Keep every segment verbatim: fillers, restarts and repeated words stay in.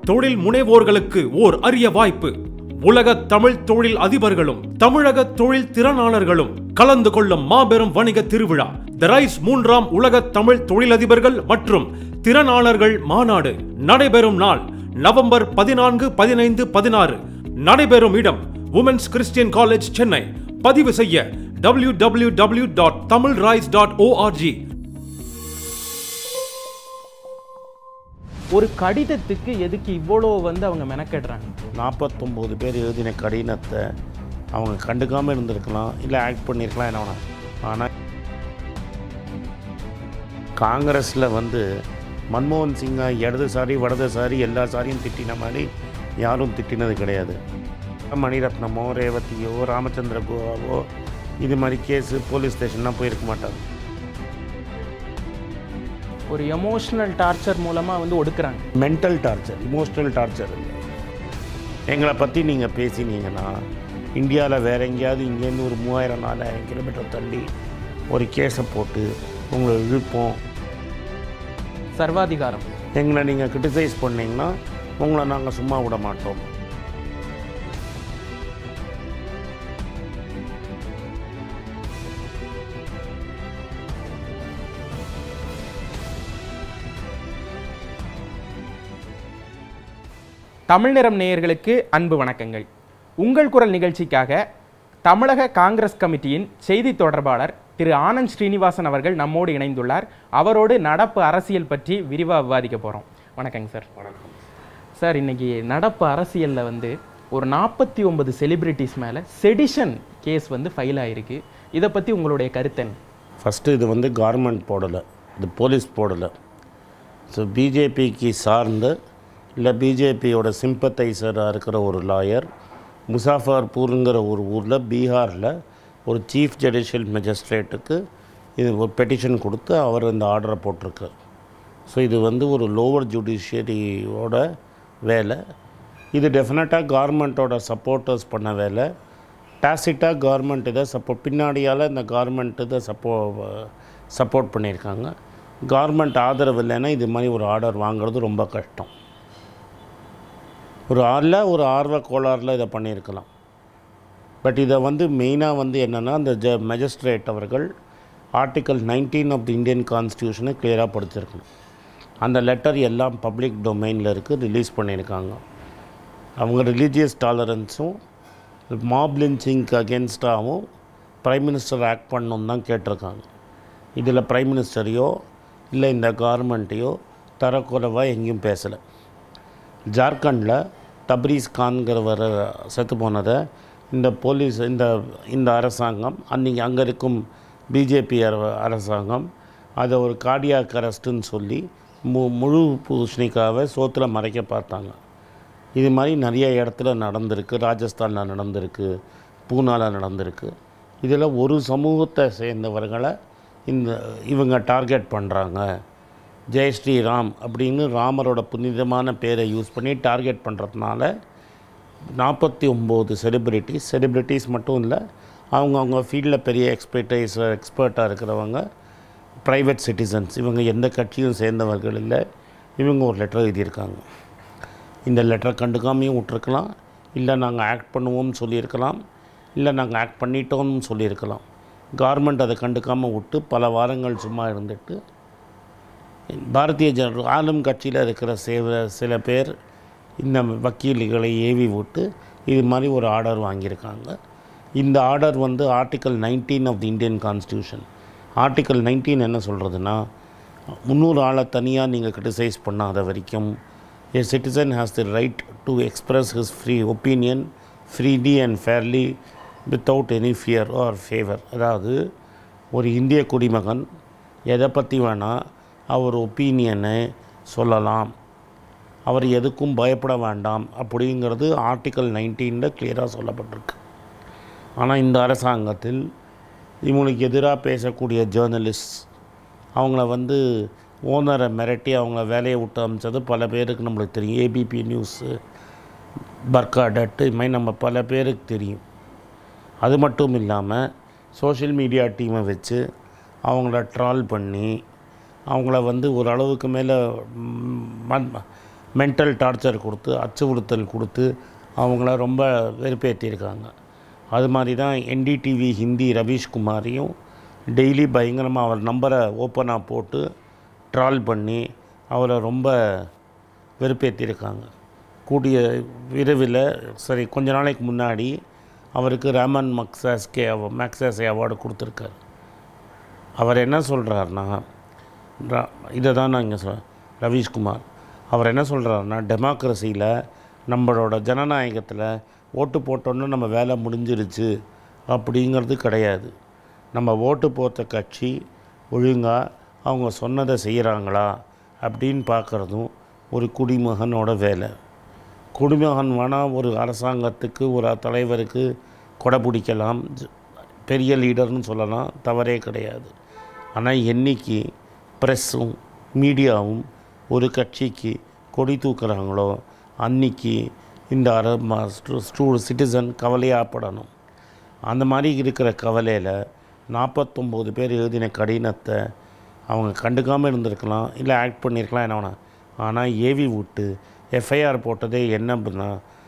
தொழில் முனைவோர்களுக்கு ஓர் அரிய வாய்ப்பு. உலக தமிழ் தொழில் அதிபர்களும் தமிழக தொழில் திறனாளர்களும் கலந்து கொள்ளும் மாபெரும் வணிக திருவிழா தி ரைஸ் மூன்றாம் உலக தமிழ் தொழிலதிபர்கள் மற்றும் திறனாளர்கள் மாநாடு நடைபெறும் நாள் நவம்பர் பதினான்கு பதினைந்து பதினாறு. நடைபெறும் இடம் உமன்ஸ் கிறிஸ்டியன் காலேஜ், சென்னை. பதிவு செய்ய W W W dot Tamil rise dot org. ஒரு கடிதத்துக்கு எதுக்கு இவ்வளோ வந்து அவங்க மெனக்கெடுறாங்க? நாற்பத்தொம்போது பேர் எழுதின கடிதத்தை அவங்க கண்டுக்காமல் இருந்திருக்கலாம், இல்லை ஆக்ட் பண்ணியிருக்கலாம், என்ன வேணாம். ஆனால் காங்கிரஸில் வந்து மன்மோகன் சிங்கா இடதுசாரி வடதுசாரி எல்லா சாரியும் திட்டின மாதிரி யாரும் திட்டினது கிடையாது. மணிரத்னமோ ரேவதியோ ராமச்சந்திர கோவாவோ இது மாதிரி கேஸு போலீஸ் ஸ்டேஷன்லாம் போயிருக்க மாட்டாங்க. ஒரு எமோஷ்னல் டார்ச்சர் மூலமாக வந்து ஒடுக்குறாங்க. மென்டல் டார்ச்சர், இமோஷ்னல் டார்ச்சர் இல்லை. எங்களை பற்றி நீங்கள் பேசினீங்கன்னா இந்தியாவில் வேறு எங்கேயாவது இங்கேருந்து ஒரு மூவாயிரம் நாலாயிரம் கிலோமீட்டர் தள்ளி ஒரு கேஸை போட்டு உங்களை இழுப்போம். சர்வாதிகாரம். எங்களை நீங்கள் கிரிட்டிசைஸ் பண்ணிங்கன்னா உங்களை நாங்கள் சும்மா விட மாட்டோம். தமிழ் நிறம் நேயர்களுக்கு அன்பு வணக்கங்கள். உங்கள் குரல் நிகழ்ச்சிக்காக தமிழக காங்கிரஸ் கமிட்டியின் செய்தி தொடர்பாளர் திரு ஆனந்த் ஸ்ரீனிவாசன் அவர்கள் நம்மோடு இணைந்துள்ளார். அவரோடு நடப்பு அரசியல் பற்றி விரிவாக விவாதிக்க போகிறோம். வணக்கங்க சார். வணக்கம் சார். இன்றைக்கி நடப்பு அரசியலில் வந்து ஒரு நாற்பத்தி ஒன்பது செலிபிரிட்டிஸ் மேலே செடிஷன் கேஸ் வந்து ஃபைல் ஆகிருக்கு. இதை பற்றி உங்களுடைய கருத்தன்? ஃபஸ்ட்டு இது வந்து கவர்மெண்ட் போடலை, இது போலீஸ் போடலை. ஸோ பிஜேபிக்கு சார்ந்து இல்லை பிஜேபியோட சிம்பத்தைசராக இருக்கிற ஒரு லாயர் முசாஃபர்பூருங்கிற ஒரு ஊரில் பீகாரில் ஒரு சீஃப் ஜுடிஷியல் மேஜிஸ்ட்ரேட்டுக்கு இது ஒரு பெட்டிஷன் கொடுத்து அவர் இந்த ஆர்டரை போட்டிருக்கார். ஸோ இது வந்து ஒரு லோவர் ஜுடிஷியரியோட வேலை. இது டெஃபினட்டாக கவர்மெண்ட்டோட சப்போர்ட்டர்ஸ் பண்ண வேலை. டாசிட்டாக கவர்மெண்ட் இதை சப்போர்ட் பின்னாடியால் இந்த கவர்மெண்ட் இதை சப்போ சப்போர்ட் பண்ணியிருக்காங்க. கவர்மெண்ட் ஆதரவு இல்லைன்னா இது மாதிரி ஒரு ஆர்டர் வாங்குறது ரொம்ப கஷ்டம். ஒரு ஆறில் ஒரு ஆர்வ கோளாறில் இதை பண்ணியிருக்கலாம். பட் இதை வந்து மெயினாக வந்து என்னென்னா அந்த ஜ மேஜிஸ்ட்ரேட் அவர்கள் article nineteen of the Indian கான்ஸ்டியூஷனை கிளியராக படிச்சிருக்கணும். அந்த லெட்டர் எல்லாம் பப்ளிக் டொமைனில் இருக்குது, ரிலீஸ் பண்ணியிருக்காங்க. அவங்க ரிலீஜியஸ் டாலரன்ஸும் மாப் லிஞ்சிங்க்கு அகேன்ஸ்டாகவும் ப்ரைம் மினிஸ்டர் ஆக்ட் பண்ணணுன்னு தான் கேட்டிருக்காங்க. இதில் ப்ரைம் மினிஸ்டரையோ இல்லை இந்த கவர்மெண்ட்டையோ தரக்குறைவாக எங்கேயும் பேசலை. ஜார்க்கண்டில் தப்ரீஸ் கான்கிறவர் செத்து போனதை இந்த போலீஸ் இந்த இந்த அரசாங்கம் அன்றைக்கி அங்கே இருக்கும் பிஜேபி அரசாங்கம் அதை ஒரு கார்டியாக் அரெஸ்ட்டுன்னு சொல்லி மு முழு பூஷ்ணிக்காவை சோத்தில் மறைக்க பார்த்தாங்க. இது மாதிரி நிறைய இடத்துல நடந்திருக்கு. ராஜஸ்தானில் நடந்திருக்கு, பூனாவில் நடந்திருக்கு. இதில் ஒரு சமூகத்தை சேர்ந்தவர்களை இந்த இவங்க டார்கெட் பண்ணுறாங்க. ஜெய் ஸ்ரீராம் அப்படின்னு ராமரோட புனிதமான பேரை யூஸ் பண்ணி டார்கெட் பண்ணுறதுனால நாற்பத்தி ஒம்பது செலிப்ரிட்டிஸ் செலிப்ரிட்டிஸ் மட்டும் இல்லை, அவங்க அவங்க ஃபீல்டில் பெரிய எக்ஸ்பர்டைஸ் எக்ஸ்பர்ட்டாக இருக்கிறவங்க, ப்ரைவேட் சிட்டிசன்ஸ், இவங்க எந்த கட்சியும் சேர்ந்தவர்கள் இல்லை, இவங்க ஒரு லெட்டர் எழுதியிருக்காங்க. இந்த லெட்டரை கண்டுக்காமையும் விட்டுருக்கலாம், இல்லை நாங்கள் ஆக்ட் பண்ணுவோம்னு சொல்லியிருக்கலாம், இல்லை நாங்கள் ஆக்ட் பண்ணிட்டோம்னு சொல்லியிருக்கலாம். கவர்மெண்ட் அதை கண்டுக்காமல் விட்டு பல வாரங்கள் சும்மா இருந்துட்டு பாரதிய ஜனதா ஆளும் கட்சியில் இருக்கிற சேவ சில பேர் இந்த வக்கீல்களை ஏவி விட்டு இது மாதிரி ஒரு ஆர்டர் வாங்கியிருக்காங்க. இந்த ஆர்டர் வந்து article nineteen of the Indian constitution. Article nineteen என்ன சொல்கிறதுனா, முந்நூறு ஆளை தனியாக நீங்கள் கிரிட்டிசைஸ் பண்ணாத வரைக்கும் a citizen has the right to express his free opinion freely and fairly without any fear or favour. அதாவது ஒரு இந்திய குடிமகன் எதை பற்றி வேணால் அவர் ஒப்பீனியனை சொல்லலாம், அவர் எதுக்கும் பயப்பட வேண்டாம் அப்படிங்கிறது ஆர்டிக்கல் நைன்டீனில் கிளியராக சொல்லப்பட்டிருக்கு. ஆனால் இந்த அரசாங்கத்தில் இவங்களுக்கு எதிராக பேசக்கூடிய ஜேர்னலிஸ்ட் அவங்கள வந்து ஓனரை மிரட்டி அவங்கள வேலையை விட்டு அமைச்சது பல பேருக்கு நம்மளுக்கு தெரியும். ஏபிபி நியூஸு, பர்காடட்டு, இது மாதிரி நம்ம பல பேருக்கு தெரியும். அது மட்டும் இல்லாமல் சோஷியல் மீடியா டீமை வச்சு அவங்கள ட்ரால் பண்ணி அவங்கள வந்து ஒரு அளவுக்கு மேலே மென்டல் டார்ச்சர் கொடுத்து அச்சுறுத்தல் கொடுத்து அவங்கள ரொம்ப வெறுப்பேற்றிருக்காங்க. அது மாதிரி தான் என்டிடிவி ஹிந்தி ரவீஷ்குமாரையும் டெய்லி பயங்கரமாக அவர் நம்பரை ஓப்பனாக போட்டு ட்ரால் பண்ணி அவரை ரொம்ப வெறுப்பேற்றிருக்காங்க. கூடிய விரைவில் சரி கொஞ்ச நாளைக்கு முன்னாடி அவருக்கு ராமன் மக்சாஸ்கே மேக்ஸாஸே அவார்டு கொடுத்துருக்காரு. அவர் என்ன சொல்கிறாருன்னா, இதை தான் நான் இங்கே சொல் ரவீஷ்குமார் அவர் என்ன சொல்கிறாருன்னா, டெமோக்ரஸியில் நம்மளோட ஜனநாயகத்தில் ஓட்டு போட்டோன்னு நம்ம வேலை முடிஞ்சிருச்சு அப்படிங்கிறது கிடையாது. நம்ம ஓட்டு போட்ட கட்சி ஒழுங்காக அவங்க சொன்னதை செய்கிறாங்களா அப்படின்னு பார்க்குறதும் ஒரு குடிமகனோட வேலை. குடிமகன் வேணால் ஒரு அரசாங்கத்துக்கு ஒரு தலைவருக்கு கொடை பிடிக்கலாம், பெரிய லீடர்னு சொல்லலாம், தவறே கிடையாது. ஆனால் என்றைக்கு ப்ரெஸ்ஸும் மீடியாவும் ஒரு கட்சிக்கு கொடி தூக்குறாங்களோ அன்றைக்கி இந்த அர ஸ்டூ சிட்டிசன் கவலையாகப்படணும். அந்த மாதிரி இருக்கிற கவலையில் நாற்பத்தொம்போது பேர் எழுதின கடினத்தை அவங்க கண்டுக்காமல் இருந்திருக்கலாம், இல்லை ஆக்ட் பண்ணியிருக்கலாம், என்ன வேணாம். ஆனால் ஏவி விட்டு எஃப்ஐஆர் போட்டதே என்ன அப்படின்னா,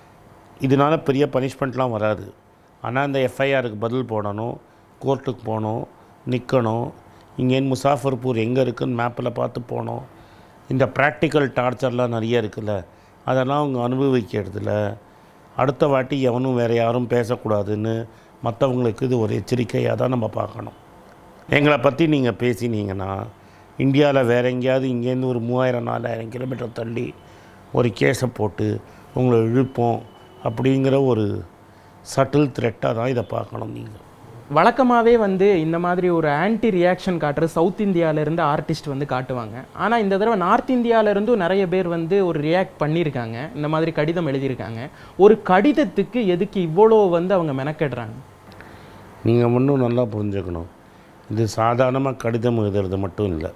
இதனால் பெரிய பனிஷ்மெண்ட்லாம் வராது. ஆனால் இந்த எஃப்ஐஆருக்கு பதில் போடணும், கோர்ட்டுக்கு போகணும், நிற்கணும், இங்கேன்னு முசாஃபர்பூர் எங்கே இருக்குதுன்னு மேப்பில் பார்த்து போனோம். இந்த ப்ராக்டிக்கல் டார்ச்சர்லாம் நிறைய இருக்குல்ல, அதெல்லாம் அவங்க அனுபவிக்கிறதுல அடுத்த வாட்டி எவனும் வேறு யாரும் பேசக்கூடாதுன்னு மற்றவங்களுக்கு இது ஒரு எச்சரிக்கையாக தான் நம்ம பார்க்கணும். எங்களை பற்றி நீங்கள் பேசினீங்கன்னா இந்தியாவில் வேறு எங்கேயாவது இங்கேருந்து ஒரு மூவாயிரம் நாலாயிரம் கிலோமீட்டர் தள்ளி ஒரு கேஸை போட்டு உங்களை இழுப்போம் அப்படிங்கிற ஒரு சட்டில் த்ரெட்டாக தான் இதை பார்க்கணும். நீங்கள் வழக்கமாகவே வந்து இந்த மாதிரி ஒரு ஆன்டி ரியாக்ஷன் காட்டுற சவுத் இந்தியாவிலேருந்து ஆர்டிஸ்ட் வந்து காட்டுவாங்க. ஆனால் இந்த தடவை நார்த் இந்தியாவிலேருந்தும் நிறைய பேர் வந்து ஒரு ரியாக்ட் பண்ணியிருக்காங்க, இந்த மாதிரி கடிதம் எழுதியிருக்காங்க. ஒரு கடிதத்துக்கு எதுக்கு இவ்வளோ வந்து அவங்க மெனக்கெடுறாங்க? நீங்கள் ஒன்றும் நல்லா புரிஞ்சுக்கணும். இது சாதாரணமாக கடிதம் எழுதுறது மட்டும் இல்லை.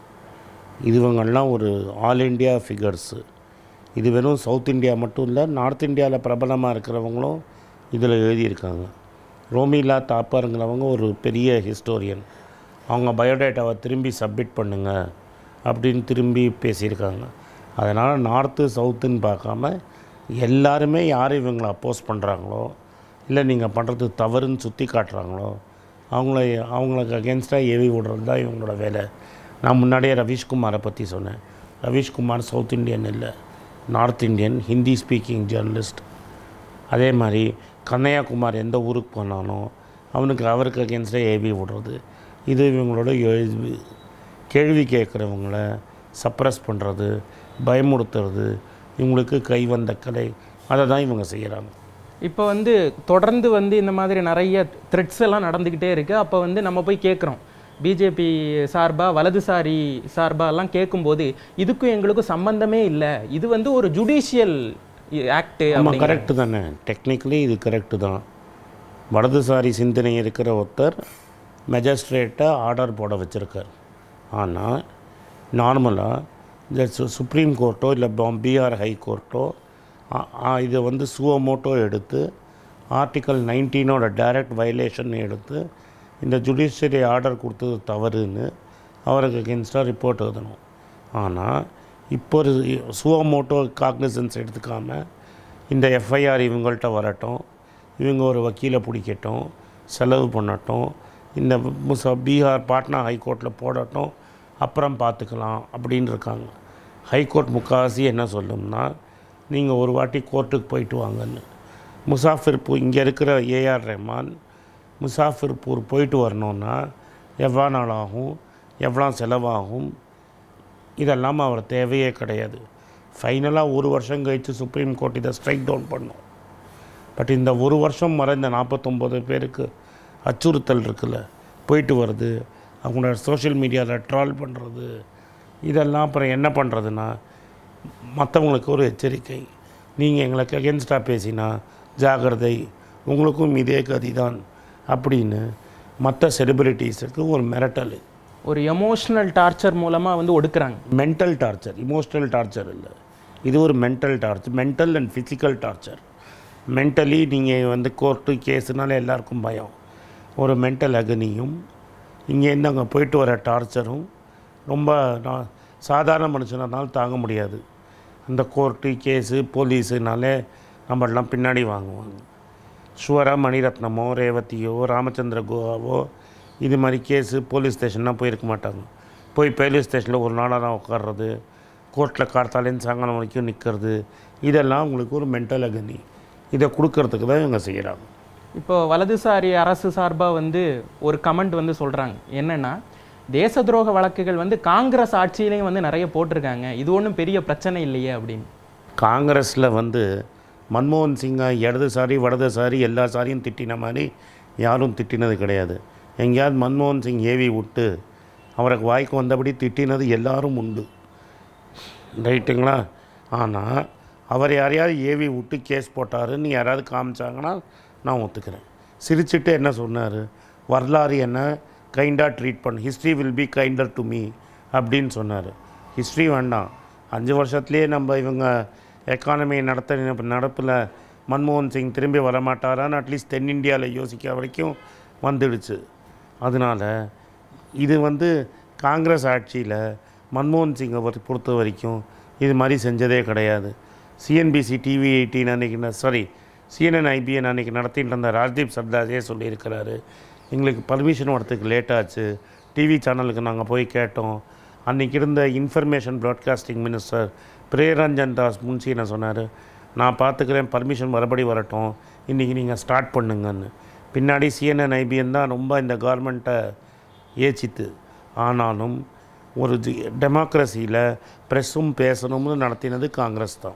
இதுவங்கெல்லாம் ஒரு ஆல் இண்டியா ஃபிகர்ஸு. இது வெறும் சவுத் இந்தியா மட்டும் இல்லை, நார்த் இந்தியாவில் பிரபலமாக இருக்கிறவங்களும் இதில் எழுதியிருக்காங்க. ரோமிலா தாப்பாருங்கிறவங்க ஒரு பெரிய ஹிஸ்டோரியன். அவங்க பயோடேட்டாவை திரும்பி சப்மிட் பண்ணுங்கள் அப்படின்னு திரும்பி பேசியிருக்காங்க. அதனால் நார்த்து சவுத்துன்னு பார்க்காம எல்லாருமே யார் இவங்களை அப்போஸ் பண்ணுறாங்களோ, இல்லை நீங்கள் பண்ணுறது தவறுன்னு சுற்றி காட்டுறாங்களோ அவங்கள அவங்களுக்கு அகேன்ஸ்டாக ஏவி விடுறது தான் இவங்களோட வேலை. நான் முன்னாடியே ரவீஷ்குமாரை பற்றி சொன்னேன். ரவீஷ்குமார் சவுத் இண்டியன் இல்லை, north Indian Hindi speaking journalist. அதே மாதிரி கன்னையாகுமார் எந்த ஊருக்கு போனானோ அவனுக்கு அவருக்கு அகேன்ஸ்டாக ஏவி விடுறது. இது இவங்களோட எழுதி கேள்வி கேட்குறவங்கள சப்ரஸ் பண்ணுறது, பயமுறுத்துறது, இவங்களுக்கு கை வந்த கலை, அதை தான் இவங்க செய்கிறாங்க. இப்போ வந்து தொடர்ந்து வந்து இந்த மாதிரி நிறைய த்ரெட்ஸ் எல்லாம் நடந்துக்கிட்டே இருக்குது. அப்போ வந்து நம்ம போய் கேட்குறோம், பிஜேபி சார்பாக வலதுசாரி சார்பாலாம் கேட்கும்போது இதுக்கும் எங்களுக்கும் சம்பந்தமே இல்லை, இது வந்து ஒரு ஜுடிஷியல் ஆக்ட். ஆமாம், கரெக்டு தானே. டெக்னிக்கலி இது கரெக்டு தான். வலதுசாரி சிந்தனை இருக்கிற ஒருத்தர் மெஜிஸ்ட்ரேட்டை ஆர்டர் போட வச்சுருக்கார். ஆனால் நார்மலாக இந்த சு சுப்ரீம் கோர்ட்டோ இல்லை பீகார் ஹை கோர்ட்டோ இதை வந்து சுவமோட்டோ எடுத்து ஆர்டிக்கல் நைன்டீனோட டைரக்ட் வயலேஷன் எடுத்து இந்த ஜுடிஷியரி ஆர்டர் கொடுத்தது தவறுன்னு அவருக்கு அகேன்ஸ்டாக ரிப்போர்ட் எழுதணும். ஆனால் இப்போ ஒரு சுவமோட்டோ காக்னிசன்ஸ் எடுத்துக்காமல் இந்த எஃப்ஐஆர் இவங்கள்ட்ட வரட்டும், இவங்க ஒரு வக்கீலை பிடிக்கட்டும், செலவு பண்ணட்டும், இந்த முச பீகார் பாட்னா ஹைகோர்ட்டில் போடட்டும், அப்புறம் பார்த்துக்கலாம் அப்படின்னு இருக்காங்க. ஹைகோர்ட் முக்கால்வாசி என்ன சொல்லும்னா, நீங்கள் ஒரு வாட்டி கோர்ட்டுக்கு போயிட்டு வாங்கன்னு. முசாஃபிர்பூர் இங்கே இருக்கிற ஏஆர் ரஹ்மான் முசாஃபிர்பூர் போயிட்டு வரணுன்னா எவ்வளோ நாள் ஆகும், எவ்வளோ செலவாகும், இதெல்லாம் அவர் தேவையே கிடையாது. ஃபைனலாக ஒரு வருஷம் கழித்து சுப்ரீம் கோர்ட் இதை ஸ்ட்ரைக் டவுன் பண்ணும். பட் இந்த ஒரு வருஷம் வர இந்த நாற்பத்தொம்போது பேருக்கு அச்சுறுத்தல் இருக்குல்ல, போயிட்டு வருது, அவங்களோட சோஷியல் மீடியாவில் ட்ரால் பண்ணுறது, இதெல்லாம் அப்புறம் என்ன பண்ணுறதுன்னா மற்றவங்களுக்கு ஒரு எச்சரிக்கை. நீங்கள் எங்களுக்கு அகேன்ஸ்டாக பேசினா ஜாகிரதை, உங்களுக்கும் இதே கதி தான் அப்படின்னு மற்ற செலிபிரிட்டிஸுக்கு ஒரு மிரட்டல், ஒரு எமோஷ்னல் டார்ச்சர் மூலமாக வந்து ஒடுக்குறாங்க. மென்டல் டார்ச்சர், இமோஷ்னல் டார்ச்சர் இல்லை, இது ஒரு mental torture, mental and physical torture. Mentally நீங்கள் வந்து கோர்ட்டு கேஸுனால எல்லாருக்கும் பயம், ஒரு மென்டல் அகனியும் இங்கேருந்து அங்கே போயிட்டு வர டார்ச்சரும் ரொம்ப நான் சாதாரண மனுஷனால தாங்க முடியாது. இந்த கோர்ட்டு கேஸு போலீஸுனாலே நம்மளாம் பின்னாடி வாங்குவாங்க. ஷுவராக மணிரத்னமோ ரேவதியோ ராமச்சந்திர கோவாவோ இது மாதிரி கேஸு போலீஸ் ஸ்டேஷன்லாம் போயிருக்க மாட்டாங்க. போய் போலீஸ் ஸ்டேஷனில் ஒரு நாளாக உட்கார்றது, கோர்ட்டில் கார்த்தாலேருந்து சாயங்காலம் வரைக்கும் நிற்கிறது, இதெல்லாம் உங்களுக்கு ஒரு மென்டல் அகனி. இதை கொடுக்கறதுக்கு தான் இவங்க செய்கிறாங்க. இப்போ வலதுசாரி அரசு சார்பாக வந்து ஒரு கமெண்ட் வந்து சொல்கிறாங்க என்னென்னா, தேச துரோக வழக்குகள் வந்து காங்கிரஸ் ஆட்சியிலையும் வந்து நிறைய போட்டிருக்காங்க, இது ஒன்றும் பெரிய பிரச்சனை இல்லையே அப்படின்னு. காங்கிரஸில் வந்து மன்மோகன் சிங்கை இடதுசாரி வடதுசாரி எல்லா சாரியும் திட்டின மாதிரி யாரும் திட்டினது கிடையாது. எங்கேயாவது மன்மோகன் சிங் ஏவி விட்டு அவருக்கு வாய்க்கு வந்தபடி திட்டினது எல்லாரும் உண்டு, ரைட்டுங்களா? ஆனால் அவர் யாரையாவது ஏவி விட்டு கேஸ் போட்டாருன்னு யாராவது காமிச்சாங்கன்னா நான் ஒத்துக்கிறேன். சிரிச்சுட்டு என்ன சொன்னார், வரலாறு என்ன கைண்டாக ட்ரீட் பண்ண, history will be kinder to me அப்படின்னு சொன்னார். ஹிஸ்ட்ரி வேண்டாம், அஞ்சு வருஷத்துலேயே நம்ம இவங்க எக்கானமியை நடத்த நடப்பில் மன்மோகன் சிங் திரும்பி வரமாட்டாரான்னு அட்லீஸ்ட் தென்னிந்தியாவில் யோசிக்க வரைக்கும் வந்துடுச்சு. அதனால் இது வந்து காங்கிரஸ் ஆட்சியில் மன்மோகன் சிங்கை பொறுத்த வரைக்கும் இது மாதிரி செஞ்சதே கிடையாது. சிஎன்பிசி டிவி எயிட்டீன் அன்றைக்கி சாரி சிஎன்என் ஐபிஎன் அன்றைக்கி நடத்திட்டு இருந்த ராஜ்தீப் சர்தாஸே சொல்லியிருக்கிறாரு, எங்களுக்கு பர்மிஷன் வரத்துக்கு லேட் ஆச்சு, டிவி சேனலுக்கு நாங்கள் போய் கேட்டோம். அன்றைக்கி இருந்த information broadcasting minister Priyaranjan Das Munshi என்ன சொன்னார், நான் பார்த்துக்கிறேன், பர்மிஷன் வரபடி வரட்டும், இன்றைக்கி நீங்கள் ஸ்டார்ட் பண்ணுங்கன்னு. பின்னாடி சிஎன்என் ஐபிஎன் தான் ரொம்ப இந்த கவர்மெண்ட்டை ஏச்சித்து. ஆனாலும் ஒரு ஜி டெமோக்ரஸியில் ப்ரெஸ்ஸும் பேசணும்னு நடத்தினது காங்கிரஸ் தான்.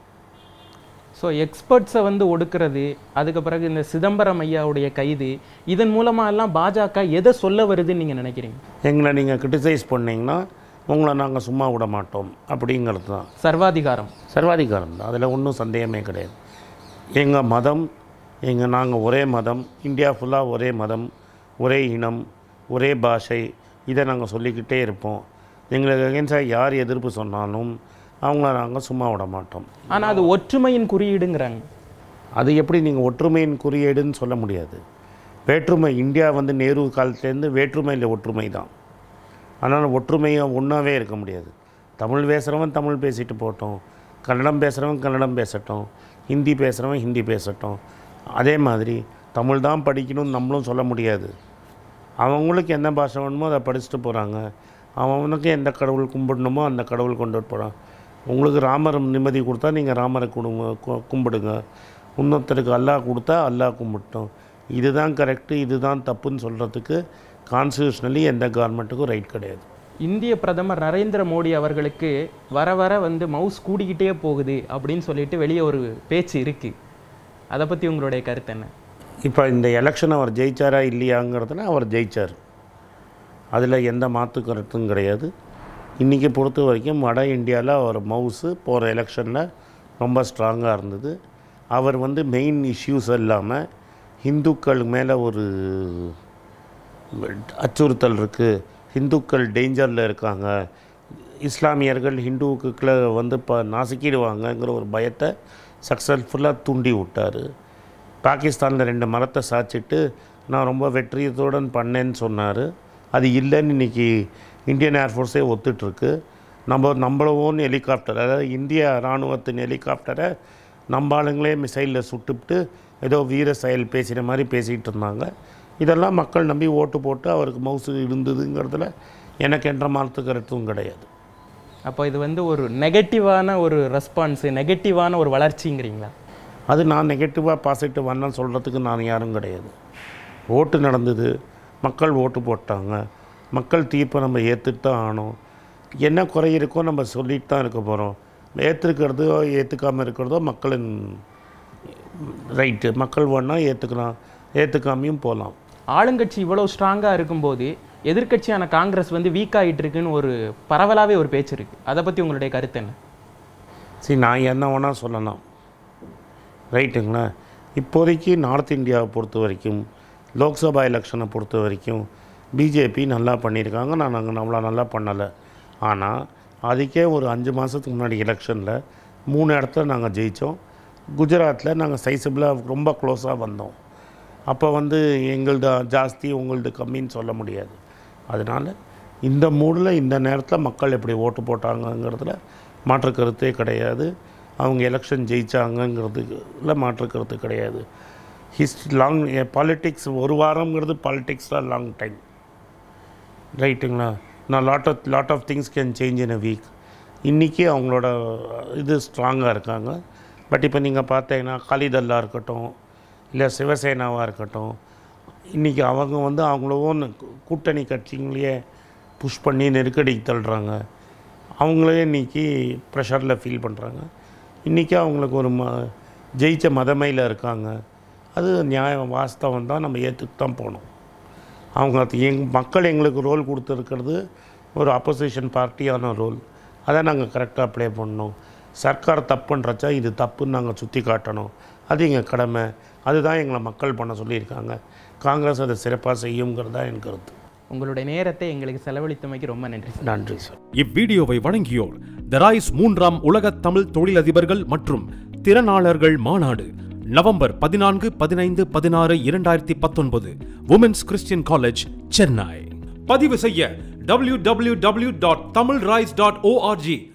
ஸோ எக்ஸ்பர்ட்ஸை வந்து ஒடுக்கிறது, அதுக்கு பிறகு இந்த சிதம்பரம் ஐயாவுடைய கைது, இதன் மூலமாக எல்லாம் பாஜக எதை சொல்ல வருதுன்னு நீங்கள் நினைக்கிறீங்க? எங்களை நீங்கள் கிரிட்டிசைஸ் பண்ணிங்கன்னா உங்களை நாங்கள் சும்மா விட மாட்டோம் அப்படிங்கிறது தான். சர்வாதிகாரம் சர்வாதிகாரம் தான், அதில் ஒன்றும் சந்தேகமே கிடையாது. எங்கள் மதம், எங்கள் நாங்கள் ஒரே மதம், இந்தியா ஃபுல்லாக ஒரே மதம், ஒரே இனம், ஒரே பாஷை, இதை நாங்கள் சொல்லிக்கிட்டே இருப்போம். எங்களுக்கு அகேன்ஸ்டாக யார் எதிர்ப்பு சொன்னாலும் அவங்கள நாங்கள் சும்மா விட மாட்டோம். ஆனால் அது ஒற்றுமையின் குறியீடுங்கிறாங்க. அது எப்படி நீங்கள் ஒற்றுமையின் குறியீடுன்னு சொல்ல முடியாது. வேற்றுமை, இந்தியா வந்து நேரு காலத்துலேருந்து வேற்றுமையில் ஒற்றுமை தான். அதனால் ஒற்றுமையை ஒன்றாவே இருக்க முடியாது. தமிழ் பேசுகிறவன் தமிழ் பேசிட்டு போட்டோம், கன்னடம் பேசுகிறவன் கன்னடம் பேசட்டும், ஹிந்தி பேசுகிறவன் ஹிந்தி பேசட்டும். அதே மாதிரி தமிழ் தான் படிக்கணும்னு நம்மளும் சொல்ல முடியாது. அவங்களுக்கு என்ன பாஷை வேணுமோ அதை படிச்சுட்டு போகிறாங்க. அவனுக்கு எந்த கடவுள் கும்பிடணுமோ அந்த கடவுள் கொண்டு போகிறான். உங்களுக்கு ராமர் நிம்மதி கொடுத்தா நீங்கள் ராமரை குடும்ப கும்பிடுங்க, இன்னொருத்தருக்கு அல்லாஹ் கொடுத்தா அல்லாஹ் கும்பிட்டோம். இதுதான் கரெக்டு, இதுதான் தப்புன்னு சொல்கிறதுக்கு கான்ஸ்டியூஷனலி எந்த கவர்மெண்ட்டுக்கும் ரைட் கிடையாது. இந்திய பிரதமர் நரேந்திர மோடி அவர்களுக்கு வர வர வந்து மவுஸ் கூடிக்கிட்டே போகுது அப்படின்னு சொல்லிட்டு வெளியே ஒரு பேச்சு இருக்குது. அதை பற்றி உங்களுடைய கருத்து என்ன? இப்போ இந்த எலெக்ஷன் அவர் ஜெயிச்சாரா இல்லையாங்கிறதுல அவர் ஜெயித்தார், அதில் எந்த மாற்று கருத்தும் கிடையாது. இன்றைக்கி பொறுத்த வரைக்கும் வட இந்தியாவில் அவர் மவுஸு போகிற எலெக்ஷனில் ரொம்ப ஸ்ட்ராங்காக இருந்தது. அவர் வந்து மெயின் இஷ்யூஸ் இல்லாமல் ஹிந்துக்கள் மேலே ஒரு அச்சுறுத்தல் இருக்குது, ஹிந்துக்கள் டேஞ்சரில் இருக்காங்க, இஸ்லாமியர்கள் ஹிந்துவுக்குள்ளே வந்து இப்போ நாசிக்கிடுவாங்கங்கிற ஒரு பயத்தை சக்ஸஸ்ஃபுல்லாக தூண்டி விட்டார். பாகிஸ்தானில் ரெண்டு மரத்தை சாய்ச்சிட்டு நான் ரொம்ப வெற்றியத்துடன் பண்ணேன்னு சொன்னார். அது இல்லைன்னு இன்றைக்கி இந்தியன் ஏர்ஃபோர்ஸே ஒத்துட்ருக்கு. நம்ம நம்மளோன் ஹெலிகாப்டர், அதாவது இந்திய இராணுவத்தின் ஹெலிகாப்டரை நம்ம ஆளுங்களே மிசைலில் சுட்டுவிட்டு ஏதோ வீர செயல் பேசுகிற மாதிரி பேசிகிட்டு இருந்தாங்க. இதெல்லாம் மக்கள் நம்பி ஓட்டு போட்டு அவருக்கு மவுசு இருந்ததுங்கிறதுல எனக்கு என்ற மாற்று கருத்தும் கிடையாது. அப்போ இது வந்து ஒரு நெகட்டிவான ஒரு ரெஸ்பான்ஸு, நெகட்டிவான ஒரு வளர்ச்சிங்கிறீங்களா? அது நான் நெகட்டிவாக பாசிட்டிவானு சொல்கிறதுக்கு நான் யாரும் கிடையாது. ஓட்டு நடந்தது, மக்கள் ஓட்டு போட்டாங்க, மக்கள் தீர்ப்பை நம்ம ஏற்றுட்டு தான் ஆனோம். என்ன குறை இருக்கோ நம்ம சொல்லிட்டு தான் இருக்க போகிறோம். ஏற்றுக்கிறதோ ஏற்றுக்காமல் இருக்கிறதோ மக்களின் ரைட்டு. மக்கள் வேணால் ஏற்றுக்கலாம், ஏற்றுக்காமையும் போகலாம். ஆளுங்கட்சி இவ்வளோ ஸ்ட்ராங்காக இருக்கும்போது எதிர்க்கட்சியான காங்கிரஸ் வந்து வீக் ஆகிட்டு இருக்குன்னு ஒரு பரவலாகவே ஒரு பேச்சு இருக்குது. அதை பற்றி உங்களுடைய கருத்து என்ன? சரி, நான் என்ன வேணால் சொல்லலாம், ரைட்டுங்களா? இப்போதைக்கு நார்த் இந்தியாவை பொறுத்த வரைக்கும், லோக்சபா எலெக்ஷனை பொறுத்த வரைக்கும் பிஜேபி நல்லா பண்ணியிருக்காங்க. நான் நாங்கள் நம்மளா நல்லா பண்ணலை. ஆனால் அதுக்கே ஒரு அஞ்சு மாதத்துக்கு முன்னாடி எலெக்ஷனில் மூணு இடத்துல நாங்கள் ஜெயித்தோம். குஜராத்தில் நாங்கள் சைஸபிளாக ரொம்ப க்ளோஸாக வந்தோம். அப்போ வந்து எங்களது ஜாஸ்தி உங்களது கம்மின்னு சொல்ல முடியாது. அதனால் இந்த மூடில் இந்த நேரத்தில் மக்கள் எப்படி ஓட்டு போட்டாங்கங்கிறதுல மாற்று கருத்தே கிடையாது. அவங்க எலெக்ஷன் ஜெயிச்சாங்கங்கிறதுல மாற்று கருத்து கிடையாது. ஹிஸ்ட்ரி லாங் பாலிட்டிக்ஸ் ஒரு வாரங்கிறது பாலிட்டிக்ஸாக லாங் டைம், ரைட்டுங்களா? நான் lot of lot of things can change in a week. இன்றைக்கி அவங்களோட இது ஸ்ட்ராங்காக இருக்காங்க. பட் இப்போ நீங்கள் பார்த்தீங்கன்னா காலிதல்லா இருக்கட்டும், இல்லை சிவசேனாவாக இருக்கட்டும், இன்றைக்கி அவங்க வந்து அவங்களோன்னு கூட்டணி கட்சிங்களையே புஷ் பண்ணி நெருக்கடிக்கு தள்ளுறாங்க. அவங்களே இன்றைக்கி ப்ரெஷரில் ஃபீல் பண்ணுறாங்க. இன்றைக்கி அவங்களுக்கு ஒரு ம ஜெயிச்ச மதமையில் இருக்காங்க. அது நியாயம், வாஸ்தவம் தான், நம்ம ஏற்றுக்கு தான் போகணும். அவங்க எங் மக்கள் எங்களுக்கு ரோல் கொடுத்துருக்கிறது ஒரு அப்போசிஷன் பார்ட்டியான ரோல். அதை நாங்கள் கரெக்டாக ப்ளே பண்ணணும். சர்க்கார் தப்புன்றச்சா இது தப்புன்னு நாங்கள் சுற்றி காட்டணும். அது எங்கள் கடமை. அதுதான் எங்களை மக்கள் பண்ண சொல்லியிருக்காங்க. காங்கிரஸ் அதை சிறப்பாக செய்யுங்கிறது தான் என் கருத்து. உங்களுடைய நேரத்தை எங்களுக்கு செலவழித்தமைக்கு ரொம்ப நன்றி. நன்றி சார். இவ்வீடியோவை வழங்கியோர் த ரைஸ் மூன்றாம் உலக தமிழ் தொழிலதிபர்கள் மற்றும் திறனாளர்கள் மாநாடு நவம்பர் பதினான்கு பதினைந்து பதினாறு இரண்டாயிரத்தி பத்தொன்பது உமன்ஸ் கிறிஸ்டியன் காலேஜ், சென்னை. பதிவு செய்ய W W W dot Tamil rise dot O R G